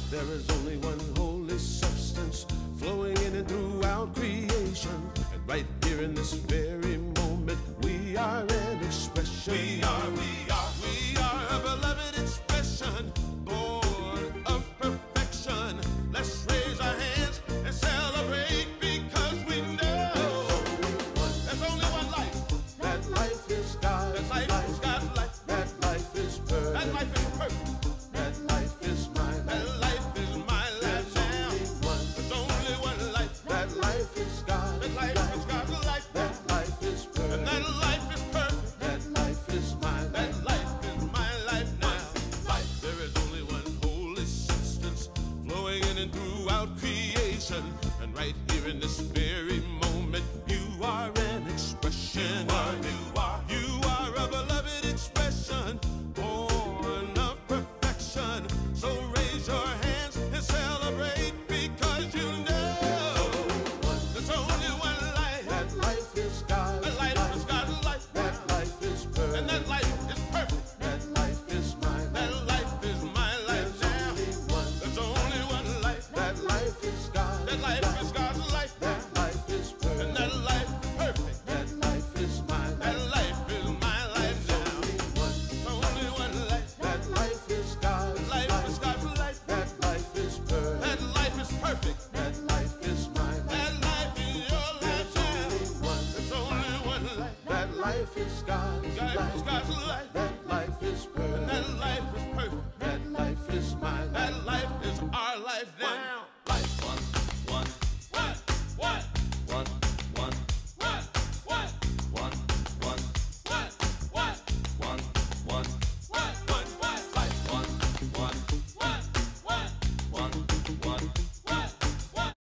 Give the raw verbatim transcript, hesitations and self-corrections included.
There is only one holy substance flowing in and throughout creation. And right here in this very moment, we are an expression. We are, we are, we are a beloved expression, born of perfection. Let's raise our hands and celebrate because we know there's only one life. That life is God's that life, life. is God's life. That life is perfect. That life is perfect. That life is my life. That life is my life now. There's only one life. That life is God's That life is God's life. That life is perfect. And that life is perfect. That life is my life. That life is my life now. Life. There is only one holy substance flowing in and throughout creation. And right here in this very moment, you are an expression. You are, you are, You are a beloved expression, born of perfection. So raise your hands and celebrate because you know there's only one life. That life is God's that life is God's life. That life is perfect. And that life is perfect. That life is my life. That life is my life now. There's only one life. That life is God's That life is God's life. That life is perfect. And that life is perfect. That life is my That life. life is my life now. There's Only one life. That life is God's Life is God's life. That life is perfect. That life is perfect. That life is my life. That life is your life now. There's only one life. That life is God's Life is God's life. That life is perfect. That life is perfect. That life is my life. That life is our life now.